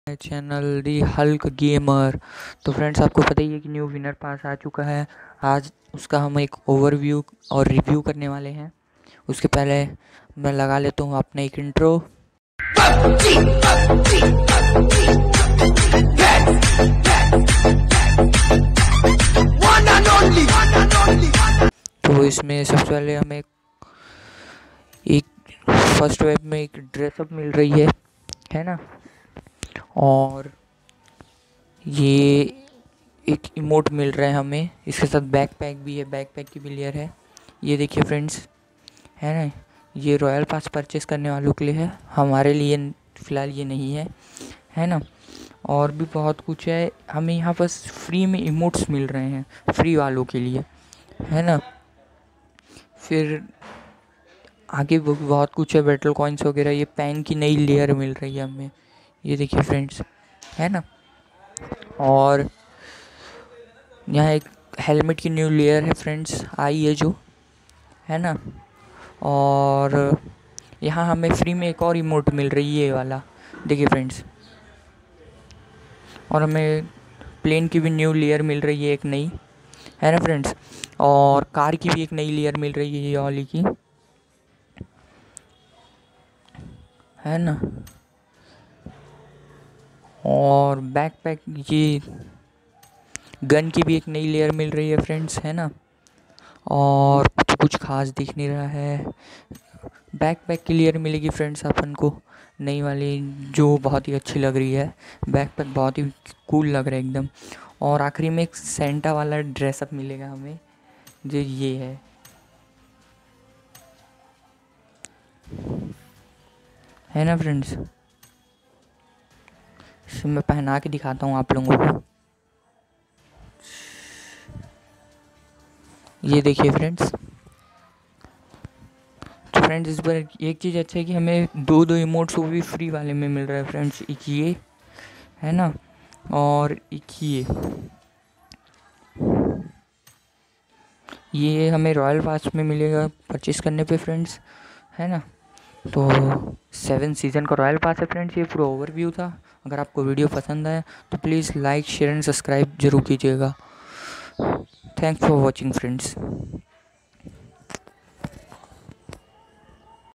Channel the hulk gamer. तो friends, आपको पता ही है कि न्यू विनर पास आ चुका है। आज उसका हम एक ओवरव्यू और रिव्यू करने वाले हैं। उसके पहले मैं लगा लेता हूँ अपना एक इंट्रो। तो इसमें सबसे पहले हमें एक फर्स्ट वेब में एक ड्रेसअप मिल रही है ना। और ये एक इमोट मिल रहा है हमें। इसके साथ बैकपैक भी है, बैकपैक की भी लेयर है। ये देखिए फ्रेंड्स, है ना। ये रॉयल पास परचेस करने वालों के लिए है, हमारे लिए फ़िलहाल ये नहीं है ना। और भी बहुत कुछ है, हमें यहाँ पर फ्री में इमोट्स मिल रहे हैं फ्री वालों के लिए, है ना। फिर आगे बहुत कुछ है, बैटल कॉइन्स वगैरह। ये पैन की नई लेयर मिल रही है हमें, ये देखिए फ्रेंड्स, है ना। और यहाँ एक हेलमेट की न्यू लेयर है फ्रेंड्स, आई है जो, है ना। और यहाँ हमें फ्री में एक और इमोट मिल रही है, ये वाला देखिए फ्रेंड्स। और हमें प्लेन की भी न्यू लेयर मिल रही है एक नई, है ना फ्रेंड्स। और कार की भी एक नई लेयर मिल रही है, ये वाली की, है ना। और बैकपैक, ये गन की भी एक नई लेयर मिल रही है फ्रेंड्स, है ना। और कुछ खास दिख नहीं रहा है। बैकपैक की लेयर मिलेगी फ्रेंड्स अपन को नई वाली, जो बहुत ही अच्छी लग रही है। बैकपैक बहुत ही कूल लग रहा है एकदम। और आखिरी में एक सेंटा वाला ड्रेसअप मिलेगा हमें, जो ये है ना फ्रेंड्स। इसे मैं पहना के दिखाता हूँ आप लोगों को। ये देखिए फ्रेंड्स। तो फ्रेंड्स, इस पर एक चीज़ अच्छा है कि हमें दो इमोट्स वो भी फ्री वाले में मिल रहा है फ्रेंड्स। एक ये है ना, और एक ये हमें रॉयल पास में मिलेगा परचेस करने पे फ्रेंड्स, है ना। तो 7 सीज़न का रॉयल पास है फ्रेंड्स। ये पूरा ओवरव्यू था। अगर आपको वीडियो पसंद आया तो please like, share and subscribe जरूर कीजिएगा। Thanks for watching friends.